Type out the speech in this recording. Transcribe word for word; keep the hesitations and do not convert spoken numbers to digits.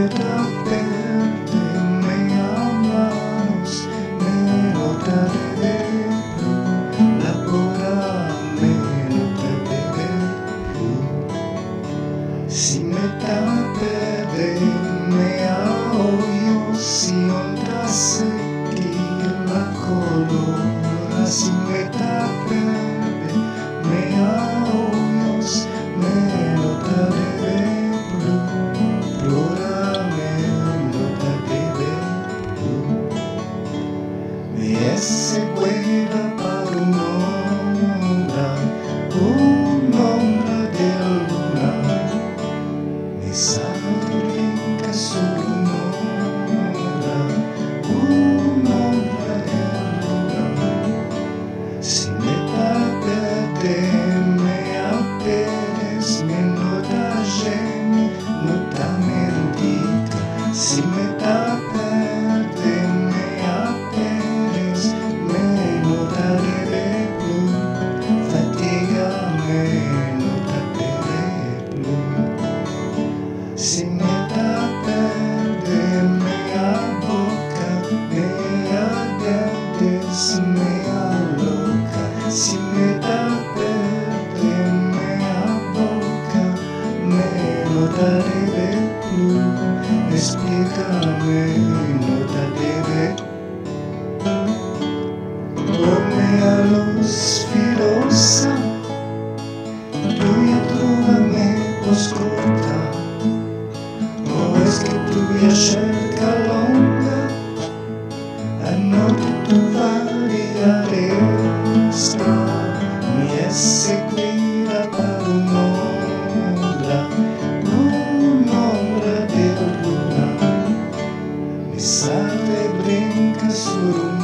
meta perde me amanos, me nota de la pura me nota de si meta perde me ahoyo, si onda sequi la colora, si meta perde me ahoyo, me nota de se vuela para un'ombra, un'ombra di luna, mi s'arrinca sull'ombra, un'ombra di luna, si meta perde me aperes, me nota geni, nota mentita, si meta perde me aperes, me nota de blu, fatiga me nota de blu, si meta perde me a boca, me a dentes, me a loca, si meta perde me a boca, me nota de blu, explícame nota de blu. Come a luz filosa, tu ya trovami oscurta, o es que tu ya cerca longa, a notte tu variaresta, mi es seguida per un'ombra, un'ombra de luna, mi sale brinca sur un